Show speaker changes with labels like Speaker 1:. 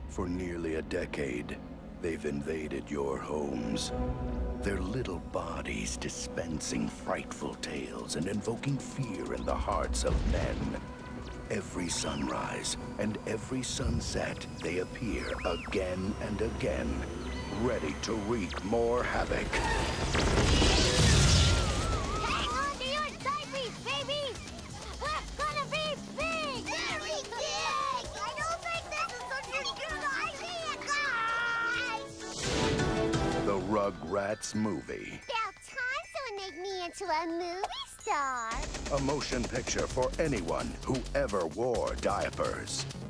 Speaker 1: For nearly a decade, they've invaded your homes. Their little bodies dispensing frightful tales and invoking fear in the hearts of men. Every sunrise and every sunset, they appear again and again, ready to wreak more havoc.
Speaker 2: Hang on to your diapies, babies! We're gonna be big! Very big! I don't think this is such a good idea, guys!
Speaker 1: The Rugrats Movie.
Speaker 2: About time someone make me into a movie star!
Speaker 1: A motion picture for anyone who ever wore diapers.